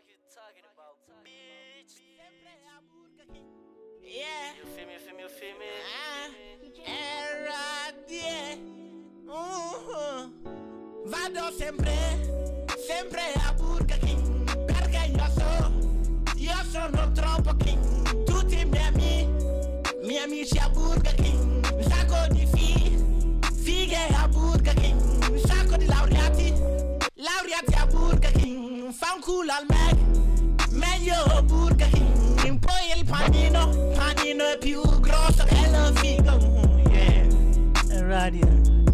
you talking about, bitch? Yeah. You feel me? Vado sempre a Burger King, perché io sono troppo king. Tutti i miei amici a Burger King, un sacco di fighe a Burger King, un sacco di laureati a Burger King. Fa un culo al Mac, meglio Burger King. Poi il panino è più grosso che lo figo. Yeah, radio.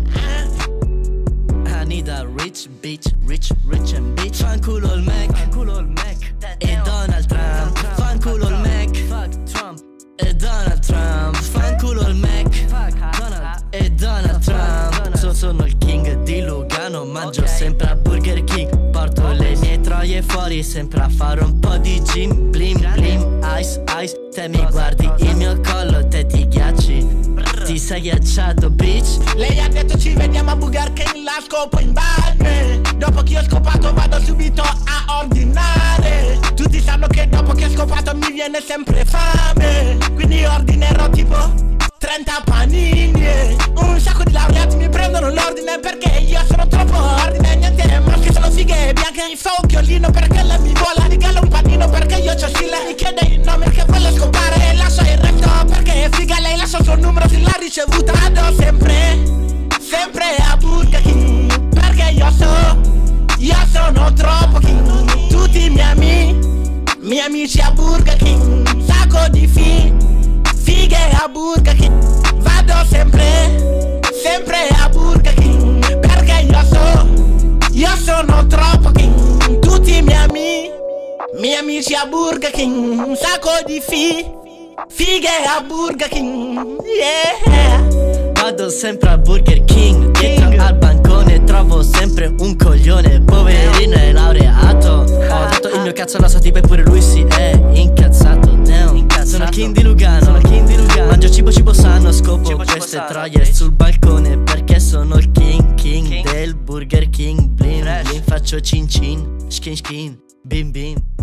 I need a rich bitch, rich and bitch. Fanculo il Mac, e Donald Trump. Fanculo il Mac, fuck Trump e Donald Trump. Fanculo il Mac, fuck Donald e Donald Trump. Sono il king di Lugano, mangio sempre a Burger King. Porto le mie troie fuori sempre a fare un po' di gym. Blim blim, ice ice. Te mi guardi il mio collo, te ti ghiacci. Ti sei ghiacciato, bitch. Lei ha detto ci vediamo a Burger King, la scopo in bagno. Dopo che ho scopato vado subito a ordinare. Tutti sanno che dopo che ho scopato mi viene sempre fame, quindi ordinerò tipo 30 panini. Un sacco di laureati mi prendono l'ordine perché io sono troppo ordine. Niente maschi, sono fighe bianche, fa occhiolino perché lei mi vuole. Regala un panino perché io c'ho stile. Mi chiede il nome perché vuole scopare e lascia il resto perché è figa. Lei lascia il suo numero se l'ha ricevuta. Vado sempre a Burger King, perché io sono troppo king. Tutti i miei amici a Burger King, un sacco di fighe a Burger King. Vado sempre a Burger King, perché io sono troppo king. Tutti i miei amici a Burger King, un sacco di fighe a Burger King. Yeah. Vado sempre a Burger King, dietro al bancone trovo sempre un coglione. Poverino è laureato. Ho dato il mio cazzo alla sua tipa e pure lui si è incazzato. Damn. Sono il king di Lugano, mangio cibo sano, scopo queste troie sul balcone perché sono il king del Burger King. Blim blim, faccio cin cin, skin bim bim.